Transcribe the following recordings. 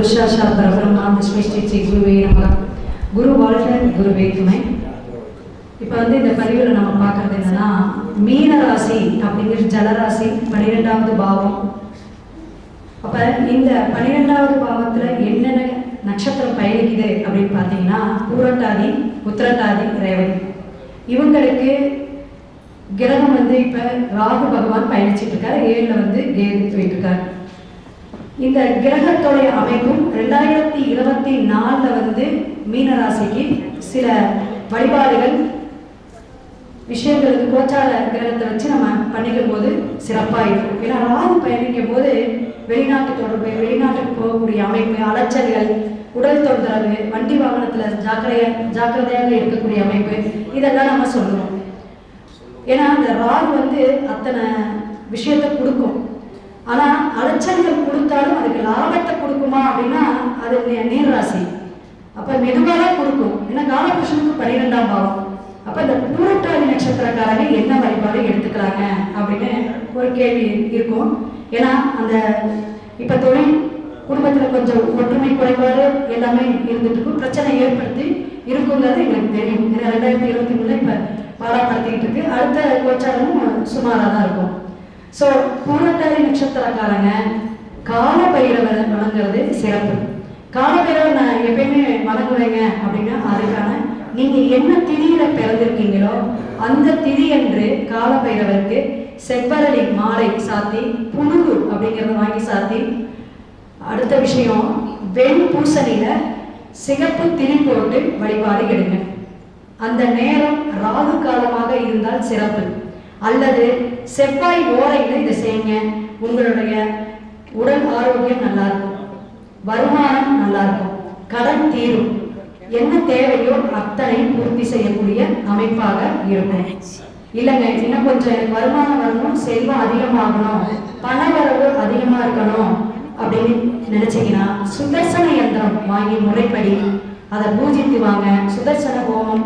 पुरुषाशा परब्रह्मा तस्मै श्री गुरुवे नमः. குரு வாழ்க குருவே துணை. இப்போ இந்த பதிவில் நம்ம பார்க்குறது என்னன்னா, மீன ராசி அப்படிங்கிற ஜலராசி 12வது பாவம். அப்போ இந்த 12வது பாவத்தில் என்னென்ன நட்சத்திரம் பயணிக்குது அப்படின்னு பார்த்தீங்கன்னா, பூரட்டாதி, உத்திரட்டாதி, ரேவதி. இவங்களுக்கு கிரகம் இப்போ ராகு பகவான் பயணிச்சுட்டு இருக்காரு. 7ல் கேது போயிட்டு இருக்காரு. இந்த கிரகத்தோடைய அமைப்பும் 2024 மீனராசிக்கு சில வழிபாடுகள் விஷயங்களுக்கு கோச்சார கிரகத்தை வச்சு நம்ம பண்ணிக்கும் போது சிறப்பாக இருக்கும். ஏன்னா ராகு பயணிக்கும் போது வெளிநாட்டு தொடர்பு, வெளிநாட்டுக்கு போகக்கூடிய அமைப்பு, அலைச்சல்கள், உடல் தொந்தரவு, வண்டி வாகனத்தில் ஜாக்கிரதையாக இருக்கக்கூடிய அமைப்பு, இதெல்லாம் நம்ம சொல்லுவோம். ஏன்னா அந்த ராகு அத்தனை விஷயத்தை கொடுக்கும். ஆனால் அலைச்சல்கள் கொடுத்தாலும் அதுக்கு லாபத்தை கொடுக்குமா அப்படின்னா அது நீர்ராசி. அப்போ மெதுவாக தான் கொடுக்கும். ஏன்னா காலபுருஷனுக்கு 12ஆம் பாவம். அப்போ இந்த பூரட்டாதி நட்சத்திரக்காரங்க என்ன வழிபாடு எடுத்துக்கிறாங்க அப்படின்னு ஒரு கேள்வி இருக்கும். ஏன்னா அந்த இப்போ தொழில் குடும்பத்தில் கொஞ்சம் ஒற்றுமை குறைபாடு எல்லாமே இருந்துட்டு இருக்கும், பிரச்சனை ஏற்படுத்தி இருக்குங்கிறது எங்களுக்கு தெரியும். ஏன்னா 2023 இப்போ பாடப்படுத்திக்கிட்டு இருக்கு. அடுத்த கோச்சாரமும் சுமாராக தான் இருக்கும். ஸோ பூரட்டாதி நட்சத்திரக்காரங்க கால பைரவரை வணங்குறது சிறப்பு. கால பைரவர் நான் எப்பயுமே வணங்குவேங்க அப்படின்னா அதுக்கான நீங்கள் என்ன திதியில பிறந்திருக்கீங்களோ அந்த திதி என்று கால பைரவருக்கு செவ்வரளி மாலை சாத்தி, புழுகு அப்படிங்கிறத வாங்கி சாத்தி, அடுத்த விஷயம் வெண் பூசணியில சிகப்பு திரி போட்டு வழிபாடு எடுங்க. அந்த நேரம் ராகு காலமாக இருந்தால் சிறப்பு. அல்லது செவ்வாய் ஓரையில் இதை செய்யுங்க. உங்களுடைய உடல் ஆரோக்கியம் நல்லா இருக்கும், வருமானம் நல்லா இருக்கும், கடன் தீரும், என்ன தேவையோ அத்தனை பூர்த்தி செய்யக்கூடிய அமைப்பாக இருக்கும். இல்லைங்க இன்னும் கொஞ்சம் எனக்கு வருமானம் வரணும், செல்வம் அதிகமாகணும், பண வரவு அதிகமாக இருக்கணும் அப்படின்னு நினைச்சீங்கன்னா சுதர்சன யந்திரம் வாங்கி முறைப்படி அதை பூஜித்து வாங்க. சுதர்சன ஹோமம்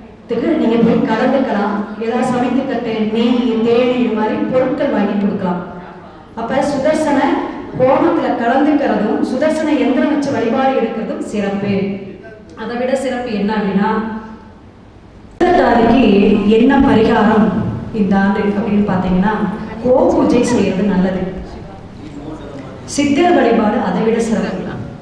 நீங்க போய் கலந்துக்கலாம். ஏதாவது சமைத்து கட்டு, நெய், தேனி, இது மாதிரி பொருட்கள் வாங்கி கொடுக்கலாம். அப்ப சுதர்சன ஹோமத்துல கலந்துக்கிறதும் சுதர்சன யந்திரம் வச்சு வழிபாடு எடுக்கிறதும் சிறப்பு. அதை விட சிறப்பு என்ன அப்படின்னா, உத்திரட்டாதிக்கு என்ன பரிகாரம் இந்த ஆண்டு அப்படின்னு பார்த்தீங்கன்னா, கோ பூஜை செய்யறது நல்லது. சித்தர் வழிபாடு அதை விட சிறப்பு.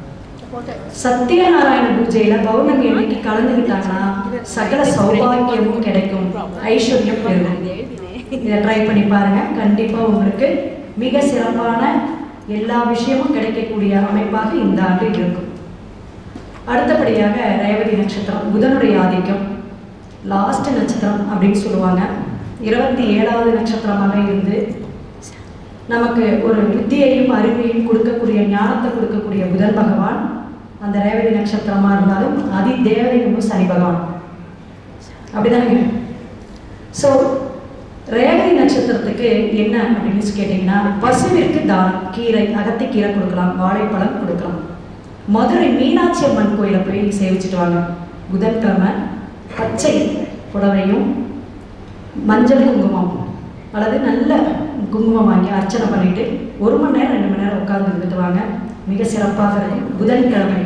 சத்யநாராயண பூஜையில பௌர்ணமி அன்னைக்கு கலந்துக்கிட்டாங்கன்னா சகல சௌபாகியமும் கிடைக்கும், ஐஸ்வர்யம் பெறும். இதை ட்ரை பண்ணி பாருங்க. கண்டிப்பா உங்களுக்கு மிக சிறப்பான எல்லா விஷயமும் கிடைக்கக்கூடிய அமைப்பாக இந்த ஆண்டு இருக்கும். அடுத்தபடியாக ரேவதி நட்சத்திரம், புதனுடைய ஆதிக்கம், லாஸ்ட் நட்சத்திரம் அப்படின்னு சொல்லுவாங்க. 27வது நட்சத்திரமாக இருந்து நமக்கு ஒரு புத்தியையும் அறிவையும் கொடுக்கக்கூடிய, ஞானத்தை கொடுக்கக்கூடிய புதன் பகவான் அந்த ரேவதி நட்சத்திரமா இருந்தாலும் அதி தேவதையும் சனி பகவான் அப்படிதானே. ஸோ ரேவதி நட்சத்திரத்துக்கு என்ன அப்படின்னு கேட்டீங்கன்னா, பசுவிற்கு தானம், கீரை, அகத்தி கீரை கொடுக்கலாம், வாழைப்பழம் கொடுக்கலாம். மதுரை மீனாட்சி அம்மன் கோயிலை போய் சேவிச்சுட்டு வாங்க. புதன்கிழமை பச்சை புடவையும் மஞ்சள் குங்குமம் அல்லது நல்ல குங்குமம் வாங்கி அர்ச்சனை பண்ணிட்டு 1 மணி நேரம் 2 மணி நேரம் உட்கார்ந்து இருந்துட்டு வாங்க. மிக சிறப்பாக இருக்கும். புதன்கிழமை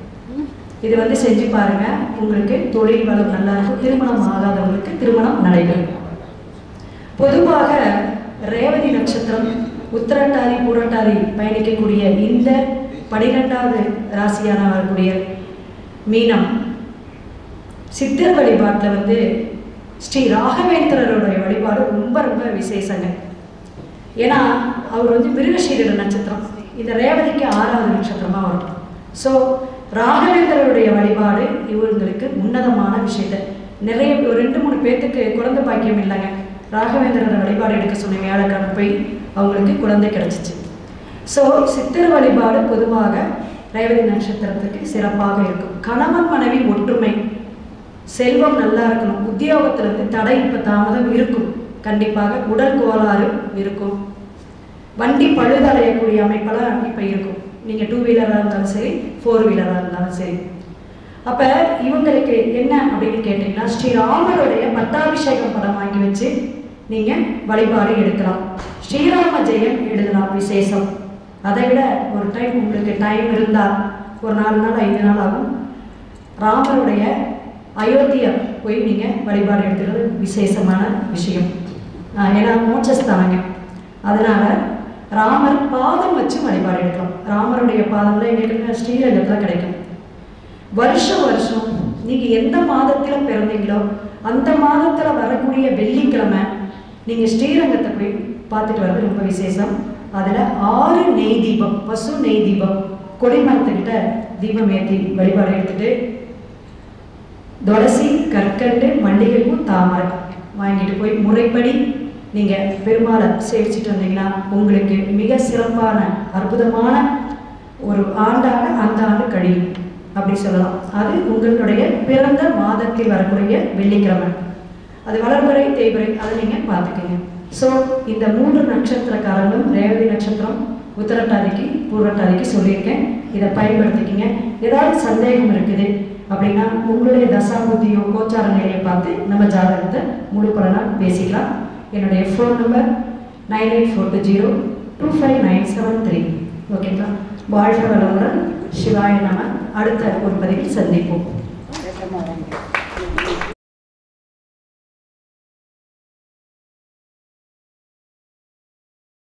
இது செஞ்சு பாருங்க. உங்களுக்கு தொழில் வளம் நல்லா இருக்கும். திருமணம் ஆகாதவங்களுக்கு திருமணம் நடைபெறும். பொதுவாக ரேவதி நட்சத்திரம், உத்திரட்டாதி, பூரட்டாதி பயணிக்கக்கூடிய இந்த 12வது ராசியான வரக்கூடிய மீனம், சித்தர் வழிபாட்டில் ஸ்ரீ ராகவேந்திரருடைய வழிபாடு ரொம்ப ரொம்ப விசேஷங்க. ஏன்னா அவர் மிருகசீரிட நட்சத்திரம், இந்த ரேவதிக்கு 6வது நட்சத்திரமாக வரும். ஸோ ராகவேந்திரருடைய வழிபாடு இவங்களுக்கு உன்னதமான விஷயத்தை நிறைய ஒரு 2-3 பேர்த்துக்கு குழந்தை பாக்கியம் இல்லைங்க. ராகவேந்திரரோட வழிபாடு எடுக்க சொன்ன வியாழக்கிழமை போய் அவங்களுக்கு குழந்தை கிடைச்சிச்சு. ஸோ சித்திர வழிபாடு பொதுவாக ரேவதி நட்சத்திரத்துக்கு சிறப்பாக இருக்கும். கணவன் மனைவி ஒற்றுமை, செல்வம் நல்லா இருக்கணும். உத்தியோகத்தில் தடை இப்போ தாமதம் இருக்கும். கண்டிப்பாக உடல் கோளாறு இருக்கும். வண்டி பழுதடையக்கூடிய அமைப்பெல்லாம் இப்போ இருக்கும். நீங்கள் 2 வீலராக இருந்தாலும் சரி, 4 வீலராக இருந்தாலும் சரி. அப்போ இவங்களுக்கு என்ன அப்படின்னு கேட்டிங்கன்னா, ஸ்ரீராமருடைய பட்டாபிஷேகம் படம் வாங்கி வச்சு நீங்கள் வழிபாடு எடுக்கலாம். ஸ்ரீராம ஜெயம் எழுதலாம், விசேஷம். அதை விட ஒரு டைம் உங்களுக்கு டைம் இருந்தால் ஒரு 4 நாள் 5 நாள் ஆகும். ராமருடைய அயோத்தியா போய் நீங்கள் வழிபாடு எடுத்துக்கிறது விசேஷமான விஷயம். ஏன்னா மோட்சஸ்தானங்க, அதனால் ராமர் பாதம் வச்சு வழிபாடு எடுக்கலாம். ராமருடைய பாதம்ல எங்களுக்கு ஸ்ரீரங்கத்தில் கிடைக்கும். வருஷம் வருஷம் நீங்கள் எந்த மாதத்தில் பிறந்தீங்களோ அந்த மாதத்தில் வரக்கூடிய வெள்ளிக்கிழமை நீங்கள் ஸ்ரீரங்கத்தை போய் பார்த்துட்டு வர்றது ரொம்ப விசேஷம். அதில் 6 நெய் தீபம், பசு நெய் தீபம் கொடிமரத்துக்கிட்ட தீபம் ஏற்றி வழிபாடு எடுத்துட்டு துளசி, கற்கண்டு, மல்லிகைப்பூ, தாமரை வாங்கிட்டு போய் முறைப்படி நீங்கள் பெருமாளை சேவிச்சுட்டு வந்தீங்கன்னா உங்களுக்கு மிக சிறப்பான அற்புதமான ஒரு ஆண்டாக அந்த ஆண்டு கழியும் அப்படி சொல்லலாம். அது உங்களுடைய பிறந்த மாதத்தில் வரக்கூடிய வெள்ளிக்கிழமை. அது வளர்பிறை தேய்பிறை அதை நீங்கள் பார்த்துக்கங்க. ஸோ இந்த 3 நட்சத்திரக்காரங்களும் ரேவதி நட்சத்திரம், உத்திரட்டாதிக்கு, பூர்வட்டாதிக்கு சொல்லியிருக்கேன். இதை பயன்படுத்திக்கிங்க. ஏதாவது சந்தேகம் இருக்குது அப்படின்னா உங்களுடைய தசாபுத்தியோ கோச்சார நிலையை பார்த்து நம்ம ஜாதகத்தை முழு பலனாக பேசிக்கலாம். என்னுடைய ஃபோன் நம்பர் 9842025973. ஓகேங்களா? வாழ்க வளமுடன். சிவாய நம. அடுத்த ஒரு பதிவில் சந்திப்போம்.